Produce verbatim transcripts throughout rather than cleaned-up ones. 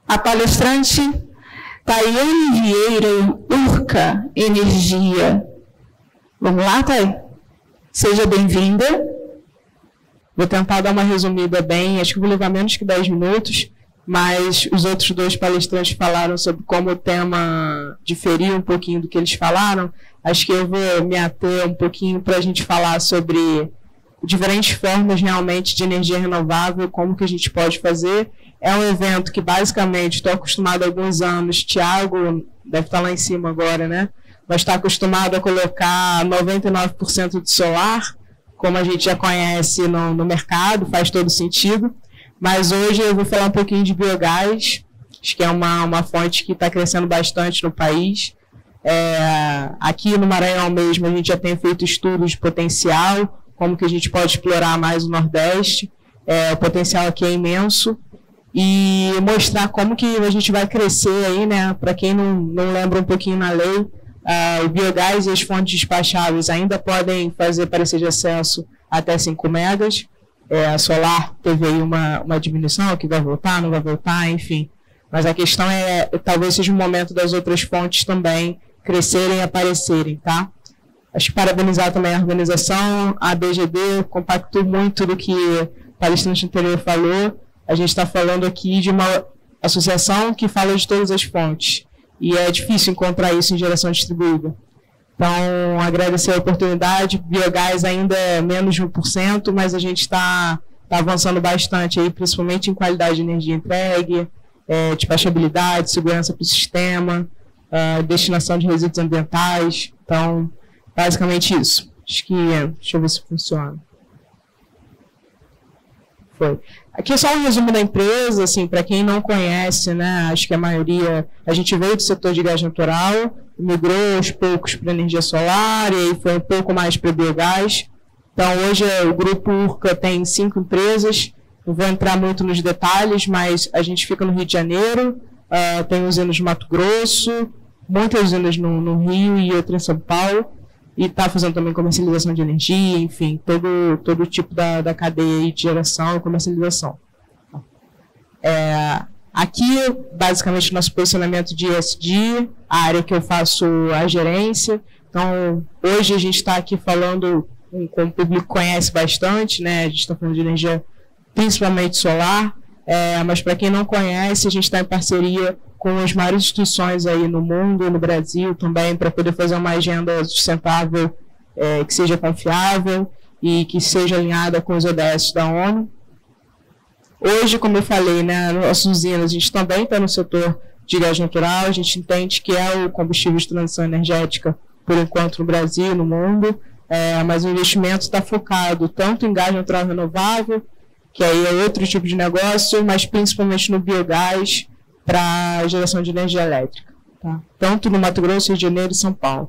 A palestrante Tayane Vieira, Urca Energia. Vamos lá, Thay? Seja bem-vinda. Vou tentar dar uma resumida bem, acho que vou levar menos que dez minutos, mas os outros dois palestrantes falaram sobre como o tema diferia um pouquinho do que eles falaram. Acho que eu vou me ater um pouquinho para a gente falar sobre diferentes formas realmente de energia renovável, como que a gente pode fazer. É um evento que basicamente estou acostumado há alguns anos, Tiago deve estar lá em cima agora, né? Mas está acostumado a colocar noventa e nove por cento de solar, como a gente já conhece no, no mercado, faz todo sentido. Mas hoje eu vou falar um pouquinho de biogás, acho que é uma, uma fonte que está crescendo bastante no país. É, aqui no Maranhão mesmo a gente já tem feito estudos de potencial, como que a gente pode explorar mais o Nordeste. É, o potencial aqui é imenso. E mostrar como que a gente vai crescer aí, né? Para quem não, não lembra um pouquinho na lei, uh, o biogás e as fontes despacháveis ainda podem fazer parecer de acesso até cinco megas. É, a solar teve aí uma, uma diminuição, que vai voltar, não vai voltar, enfim. Mas a questão é, talvez seja o momento das outras fontes também crescerem e aparecerem, tá? Acho que parabenizar também a organização, a B G D, compactou muito do que o palestrante anterior falou. A gente está falando aqui de uma associação que fala de todas as fontes. E é difícil encontrar isso em geração distribuída. Então, agradecer a oportunidade. Biogás ainda é menos de um por cento, mas a gente está tá avançando bastante, aí, principalmente em qualidade de energia entregue, é, despachabilidade, segurança para o sistema, uh, destinação de resíduos ambientais. Então, basicamente isso. Acho que, deixa eu ver se funciona. Foi. Aqui é só um resumo da empresa, assim, para quem não conhece, né, acho que a maioria, a gente veio do setor de gás natural, migrou aos poucos para energia solar e aí foi um pouco mais para biogás. Então, hoje o Grupo Urca tem cinco empresas, não vou entrar muito nos detalhes, mas a gente fica no Rio de Janeiro, uh, tem usinas no Mato Grosso, muitas usinas no, no Rio e outra em São Paulo. E está fazendo também comercialização de energia, enfim, todo, todo tipo da, da cadeia de geração e comercialização. É, aqui, basicamente, nosso posicionamento de E S G, a área que eu faço a gerência. Então, hoje a gente está aqui falando com, com o público que conhece bastante, né? A gente está falando de energia principalmente solar, é, mas para quem não conhece, a gente está em parceria com as maiores instituições aí no mundo, no Brasil também, para poder fazer uma agenda sustentável, é, que seja confiável e que seja alinhada com os O D S da ONU. Hoje, como eu falei, né, nossas usinas, a gente também está no setor de gás natural, a gente entende que é o combustível de transição energética, por enquanto, no Brasil e no mundo, é, mas o investimento está focado tanto em gás natural renovável, que aí é outro tipo de negócio, mas principalmente no biogás, para geração de energia elétrica, tá? Tanto no Mato Grosso, Rio de Janeiro e São Paulo.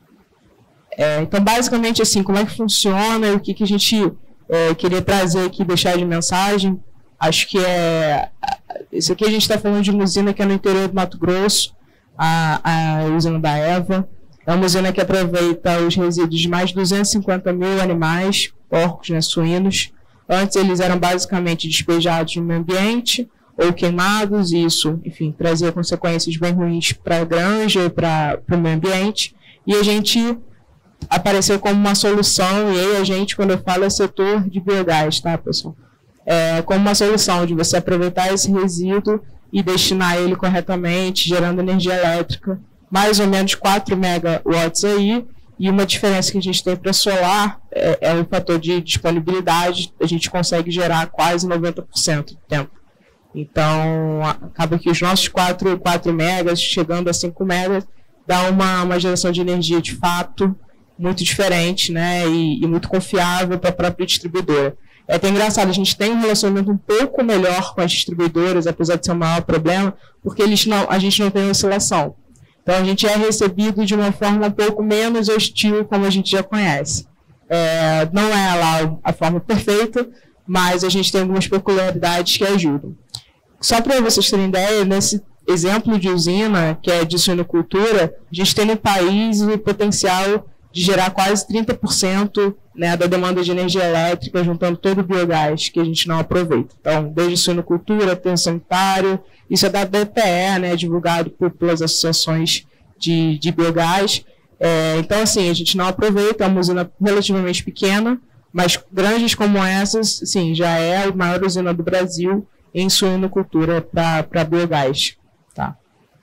É, então, basicamente, assim, como é que funciona e o que, que a gente é, queria trazer aqui, deixar de mensagem, acho que é... Isso aqui a gente está falando de uma usina que é no interior do Mato Grosso, a, a usina da EVA. É uma usina que aproveita os resíduos de mais de duzentos e cinquenta mil animais, porcos, né, suínos. Antes eles eram basicamente despejados no meio ambiente, ou queimados, e isso, enfim, trazia consequências bem ruins para a granja e para o meio ambiente. E a gente apareceu como uma solução, e aí a gente, quando eu falo, é setor de biogás, tá, pessoal? É, como uma solução de você aproveitar esse resíduo e destinar ele corretamente, gerando energia elétrica, mais ou menos quatro megawatts aí, e uma diferença que a gente tem para solar é, é o fator de disponibilidade, a gente consegue gerar quase noventa por cento do tempo. Então, acaba que os nossos quatro, quatro megas, chegando a cinco megas, dá uma, uma geração de energia de fato muito diferente, né, e, e muito confiável para a própria distribuidora. É até engraçado, a gente tem um relacionamento um pouco melhor com as distribuidoras, apesar de ser o maior problema, porque eles não, a gente não tem oscilação. Então, a gente é recebido de uma forma um pouco menos hostil, como a gente já conhece. É, não é lá a forma perfeita, mas a gente tem algumas peculiaridades que ajudam. Só para vocês terem ideia, nesse exemplo de usina, que é de suinocultura, a gente tem no país o potencial de gerar quase trinta por cento, né, da demanda de energia elétrica, juntando todo o biogás que a gente não aproveita. Então, desde suinocultura, aterro sanitário, isso é da B P E, né, divulgado por, pelas associações de, de biogás. É, então, assim, a gente não aproveita, é uma usina relativamente pequena, mas grandes como essas, sim, já é a maior usina do Brasil em suinocultura para biogás. Tá?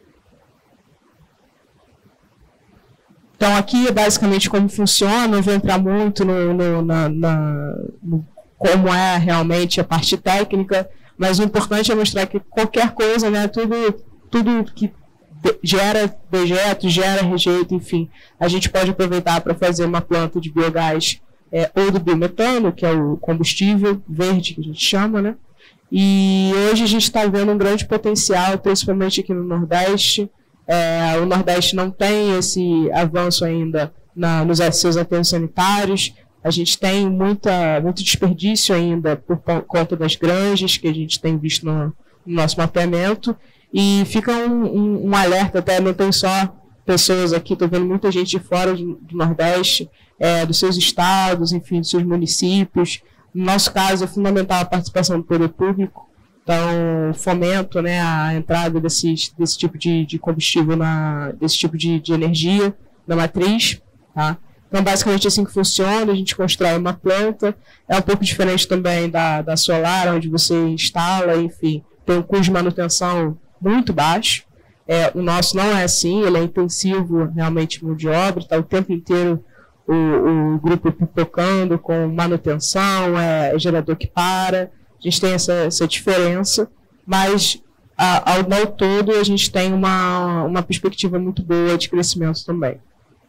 Então, aqui é basicamente como funciona, não vou entrar muito no, no, na, na, no como é realmente a parte técnica, mas o importante é mostrar que qualquer coisa, né, tudo, tudo que gera dejeto, gera rejeito, enfim, a gente pode aproveitar para fazer uma planta de biogás é, ou do biometano, que é o combustível verde que a gente chama, né? E hoje a gente está vendo um grande potencial, principalmente aqui no Nordeste. É, o Nordeste não tem esse avanço ainda na, nos seus aterros sanitários. A gente tem muita, muito desperdício ainda por conta das granjas, que a gente tem visto no, no nosso mapeamento. E fica um, um, um alerta, até não tem só pessoas aqui, estou vendo muita gente de fora do, do Nordeste, é, dos seus estados, enfim, dos seus municípios. No nosso caso, é fundamental a participação do poder público. Então, fomento, né, a entrada desse, desse tipo de, de combustível, na, desse tipo de, de energia na matriz. Tá? Então, basicamente assim que funciona, a gente constrói uma planta. É um pouco diferente também da, da solar, onde você instala, enfim, tem um custo de manutenção muito baixo. É, o nosso não é assim, ele é intensivo realmente mão de obra, está o tempo inteiro o, o grupo pipocando com manutenção, é, é gerador que para. A gente tem essa, essa diferença, mas a, ao, ao todo a gente tem uma, uma perspectiva muito boa de crescimento também.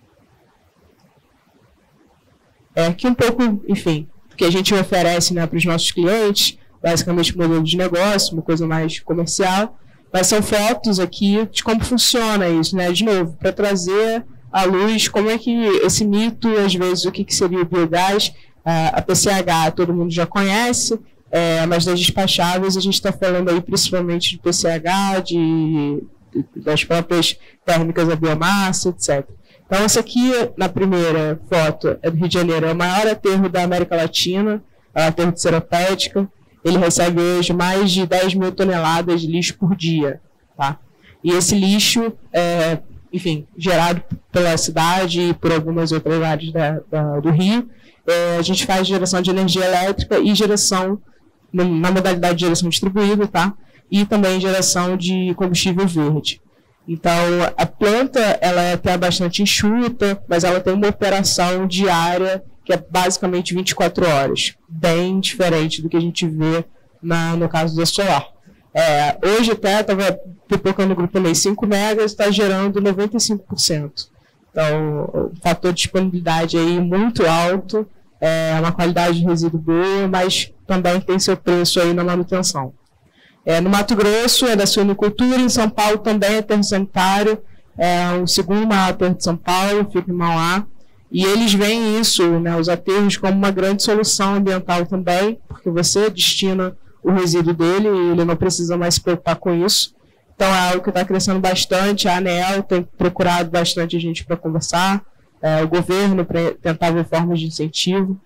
É, aqui um pouco, enfim, o que a gente oferece, né, para os nossos clientes, basicamente modelo de negócio, uma coisa mais comercial, mas são fotos aqui de como funciona isso, né, de novo, para trazer à luz como é que esse mito, às vezes, o que, que seria o biogás, a, a P C H todo mundo já conhece. É, mas das despacháveis a gente está falando aí principalmente de P C H, de, de, das próprias térmicas da biomassa, etcétera. Então essa aqui, na primeira foto, é do Rio de Janeiro, é o maior aterro da América Latina, é o aterro de Seropédica. Ele recebe hoje mais de dez mil toneladas de lixo por dia. Tá? E esse lixo, é, enfim, gerado pela cidade e por algumas outras áreas da, da, do Rio, é, a gente faz geração de energia elétrica e geração na modalidade de geração distribuída, tá? E também geração de combustível verde. Então, a planta, ela é até bastante enxuta, mas ela tem uma operação diária que é basicamente vinte e quatro horas, bem diferente do que a gente vê na, no caso da solar. É, hoje até estava pipocando no grupo também cinco megas, está gerando noventa e cinco por cento. Então, o fator de disponibilidade aí muito alto, é uma qualidade de resíduo boa, mas também tem seu preço aí na manutenção. É, no Mato Grosso é da suinocultura, em São Paulo também é aterro sanitário, é o segundo maior aterro de São Paulo, fica em Mauá, e eles veem isso, né, os aterros, como uma grande solução ambiental também, porque você destina o resíduo dele e ele não precisa mais se preocupar com isso. Então é algo que está crescendo bastante, a ANEEL tem procurado bastante a gente para conversar, é, o governo para tentar ver formas de incentivo.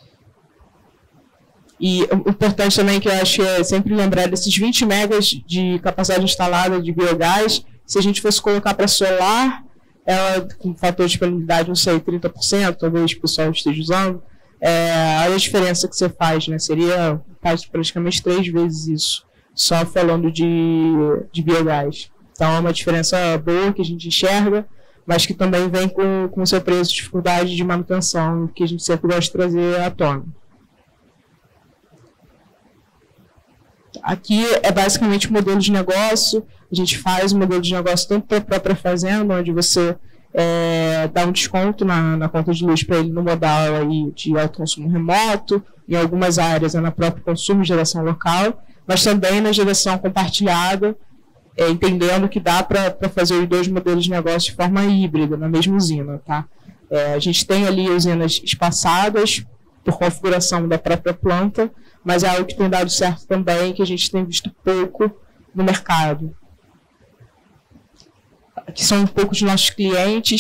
E o importante também que eu acho é sempre lembrar desses vinte megas de capacidade instalada de biogás, se a gente fosse colocar para solar, ela com fator de disponibilidade, não sei, trinta por cento, talvez o pessoal esteja usando, é, olha a diferença que você faz, né? Seria faz praticamente três vezes isso, só falando de, de biogás. Então é uma diferença boa que a gente enxerga, mas que também vem com o seu preço, dificuldade de manutenção, que a gente sempre gosta de trazer à tona. Aqui é basicamente um modelo de negócio, a gente faz um modelo de negócio tanto para a própria fazenda, onde você é, dá um desconto na, na conta de luz para ele no modal aí de alto consumo remoto, em algumas áreas é na própria consumo e geração local, mas também na geração compartilhada, É, entendendo que dá para fazer os dois modelos de negócio de forma híbrida, na mesma usina. Tá? É, a gente tem ali usinas espaçadas por configuração da própria planta, mas é algo que tem dado certo também, que a gente tem visto pouco no mercado. Aqui são um pouco de nossos clientes.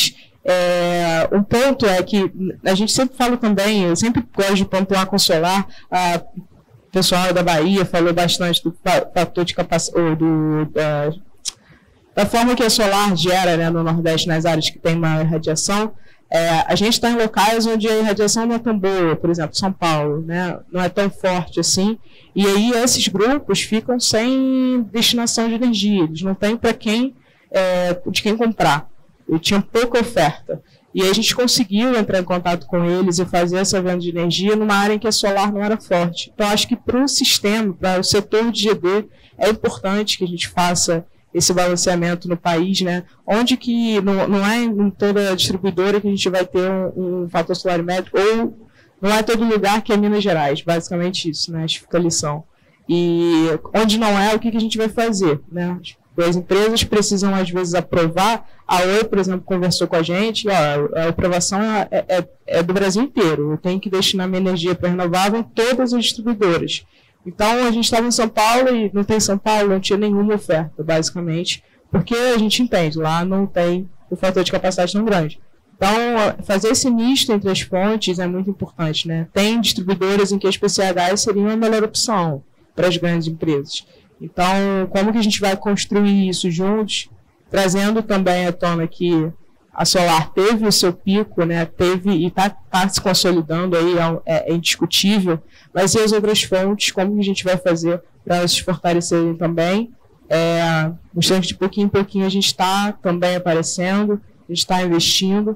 É, um ponto é que a gente sempre fala também, eu sempre gosto de pontuar com o solar, a o pessoal da Bahia falou bastante do fator de capacidade, do, da, da forma que a solar gera, né, no Nordeste, nas áreas que tem maior radiação. É, a gente está em locais onde a irradiação não é tão boa, por exemplo, São Paulo, né, não é tão forte assim, e aí esses grupos ficam sem destinação de energia, eles não têm para quem, é, de quem comprar, e tinha pouca oferta. E aí a gente conseguiu entrar em contato com eles e fazer essa venda de energia numa área em que a solar não era forte. Então, acho que para o sistema, para o setor de G D, é importante que a gente faça esse balanceamento no país, né? Onde que não, não é em toda distribuidora que a gente vai ter um, um fator solar métrico, ou não é todo lugar que é Minas Gerais, basicamente isso, né? Acho que fica a lição. E onde não é, o que, que a gente vai fazer, né? As empresas precisam, às vezes, aprovar. A Oi, por exemplo, conversou com a gente, ó, a aprovação é, é, é do Brasil inteiro. Eu tenho que destinar minha energia para renovável em todas as distribuidoras. Então, a gente estava em São Paulo e não tem São Paulo, não tinha nenhuma oferta, basicamente, porque a gente entende, lá não tem o fator de capacidade tão grande. Então, fazer esse misto entre as fontes é muito importante, né? Tem distribuidoras em que as P C Hs seriam a melhor opção para as grandes empresas. Então, como que a gente vai construir isso juntos, trazendo também à tona que a solar teve o seu pico, né, teve e está tá se consolidando aí, é, é indiscutível, mas e as outras fontes, como que a gente vai fazer para elas se fortalecerem também? É, mostrando que de pouquinho em pouquinho a gente está também aparecendo, a gente está investindo.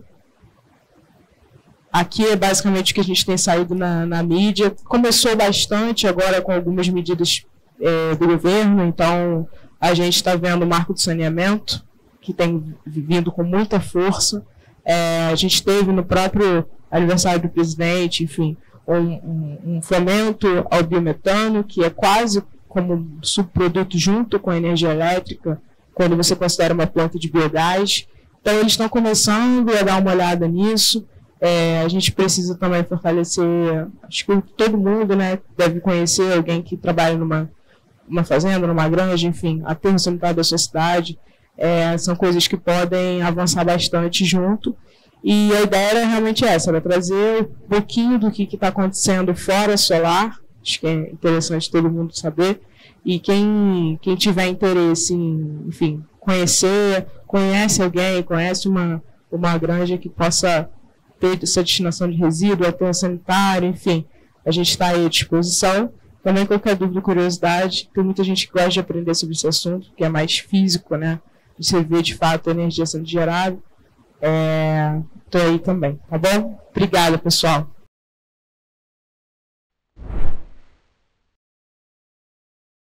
Aqui é basicamente o que a gente tem saído na, na mídia. Começou bastante agora com algumas medidas É, do governo, então a gente está vendo o marco do saneamento, que tem vindo com muita força. É, a gente teve no próprio aniversário do presidente, enfim, um, um, um fomento ao biometano, que é quase como subproduto junto com a energia elétrica, quando você considera uma planta de biogás. Então eles estão começando a dar uma olhada nisso. É, a gente precisa também fortalecer, acho que todo mundo, né, deve conhecer alguém que trabalha numa uma fazenda, numa granja, enfim, aterro sanitário da sua cidade, é, são coisas que podem avançar bastante junto, e a ideia era realmente essa, era trazer um pouquinho do que está acontecendo fora solar, acho que é interessante todo mundo saber, e quem, quem tiver interesse em, enfim, conhecer, conhece alguém, conhece uma, uma granja que possa ter essa destinação de resíduo, aterro sanitário, enfim, a gente está aí à disposição. Também qualquer dúvida ou curiosidade, tem muita gente que gosta de aprender sobre esse assunto, que é mais físico, né? De você ver de fato a energia sendo gerada. Estou é, aí também, tá bom? Obrigada, pessoal.